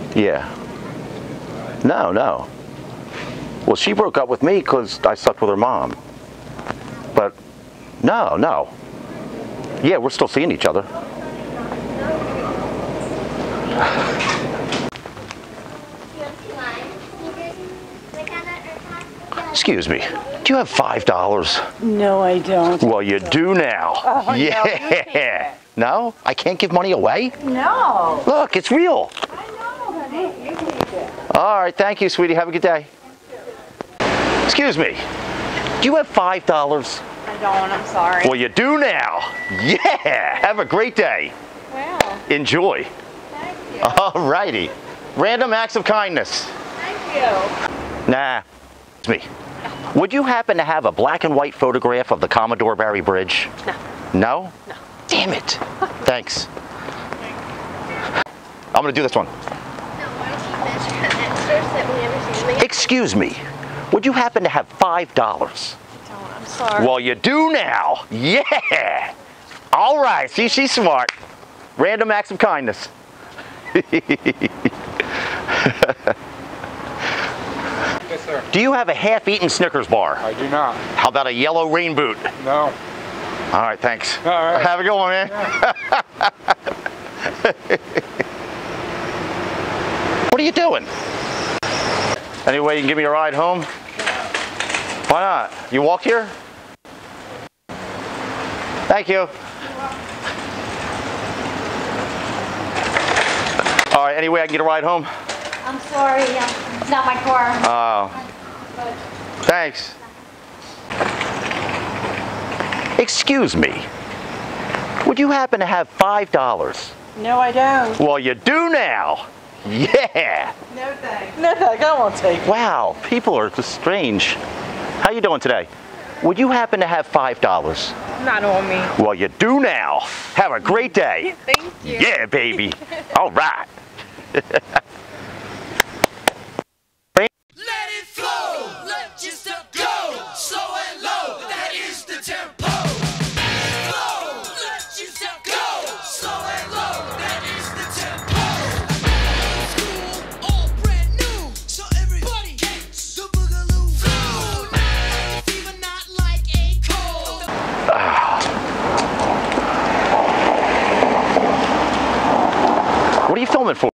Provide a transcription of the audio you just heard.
Yeah. No, no. Well, she broke up with me because I slept with her mom. But no, no. Yeah, we're still seeing each other. Excuse me. Do you have $5? No, I don't. Well, you do now. Oh, yeah. No? I can't give money away? No. Look, it's real. I know, honey. You take it. All right, thank you, sweetie. Have a good day. Excuse me. Do you have $5? I don't, I'm sorry. Well, you do now. Yeah. Have a great day. Well, Enjoy. thank you. All righty. Random acts of kindness. Thank you. Nah. It's me. Would you happen to have a black and white photograph of the Commodore Barry Bridge? No. No? No. Damn it. Thanks. I'm going to do this one. Excuse me. Would you happen to have $5? I'm sorry. Well, you do now. Yeah. All right. See, she's smart. Random acts of kindness. Yes, sir. Do you have a half-eaten Snickers bar? I do not. How about a yellow rain boot? No. All right, thanks. All right. Have a good one, man. What are you doing? Any way you can give me a ride home? Why not? You walk here? Thank you. All right, any way I can get a ride home? I'm sorry, it's not my car. Oh. Thanks. Excuse me. Would you happen to have $5? No, I don't. Well, you do now. Yeah. No thanks. No thanks, I won't take it. Wow, people are just strange. How you doing today? Would you happen to have $5? Not on me. Well, you do now. Have a great day. Thank you. Yeah, baby. All right.